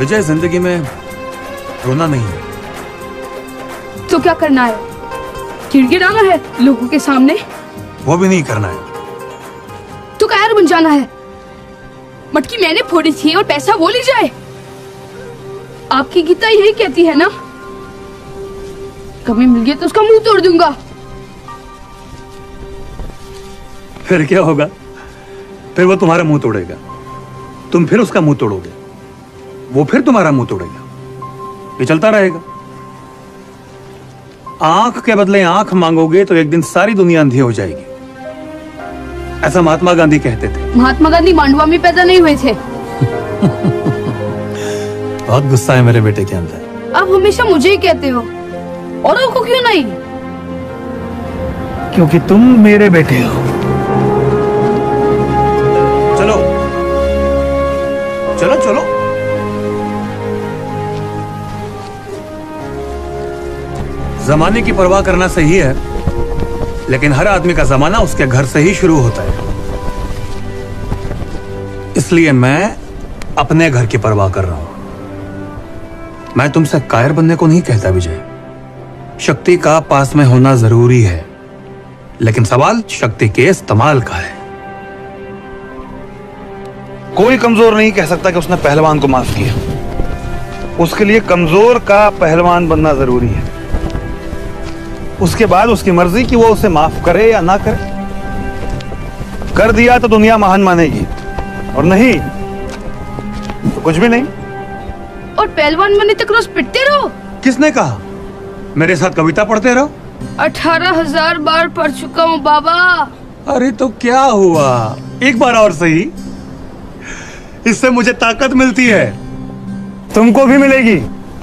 विजय, जिंदगी में रोना नहीं है। तो क्या करना है? गिड़गिड़ाना है लोगों के सामने? वो भी नहीं करना है। तो कायर बन जाना है? मटकी मैंने फोड़ी थी और पैसा वो ले जाए? आपकी गीता यही कहती है ना, कभी मिल गया तो उसका मुंह तोड़ दूंगा। फिर क्या होगा? फिर वो तुम्हारा मुंह तोड़ेगा, तुम फिर उसका मुंह तोड़ोगे, वो फिर तुम्हारा मुंह तोड़ेगा। ये चलता रहेगा। आंख के बदले आंख मांगोगे तो एक दिन सारी दुनिया अंधी हो जाएगी। ऐसा महात्मा गांधी कहते थे। महात्मा गांधी मांडवा में पैदा नहीं हुए थे। बहुत गुस्सा है मेरे बेटे के अंदर। आप हमेशा मुझे ही कहते हो, औरों को क्यों नहीं? क्योंकि तुम मेरे बेटे हो। चलो चलो चलो। जमाने की परवाह करना सही है, लेकिन हर आदमी का जमाना उसके घर से ही शुरू होता है। इसलिए मैं अपने घर की परवाह कर रहा हूं। मैं तुमसे कायर बनने को नहीं कहता विजय। शक्ति का पास में होना जरूरी है, लेकिन सवाल शक्ति के इस्तेमाल का है। कोई कमजोर नहीं कह सकता कि उसने पहलवान को माफ किया। उसके लिए कमजोर का पहलवान बनना जरूरी है। उसके बाद उसकी मर्जी कि वो उसे माफ करे या ना करे। कर दिया तो दुनिया महान मानेगी, और नहीं तो कुछ भी नहीं। और पहलवान बनने तक रोज पिटते रहो। किसने कहा? मेरे साथ कविता पढ़ते रहो। 18,000 बार पढ़ चुका हूँ बाबा। अरे तो क्या हुआ, एक बार और सही। इससे मुझे ताकत मिलती है, तुमको भी मिलेगी।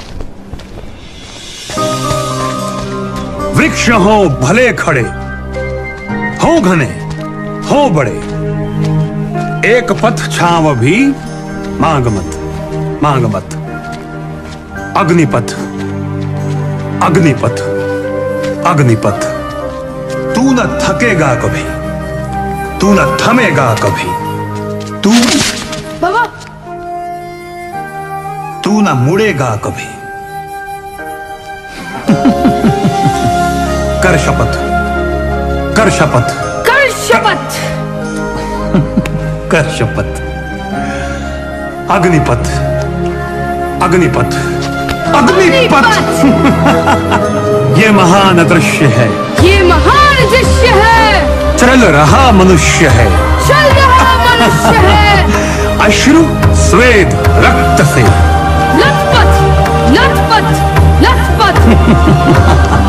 वृक्ष हो भले खड़े, हो घने हो बड़े, एक पथ छांव भी मांग मत, मांग मत। अग्निपथ अग्निपथ अग्निपथ, तू न थकेगा कभी, तू न थमेगा कभी, तू बाबा, तू न मुड़ेगा कभी। कर शपथ, कर शपथ, कर शपथ, कर शपथ। अग्निपथ अग्निपथ अग्निपथ। ये महान दृश्य है, ये महान दृश्य है। चल रहा मनुष्य है, चल रहा मनुष्य है। अश्रु स्वेद रक्त से लथपथ लथपथ लथपथ।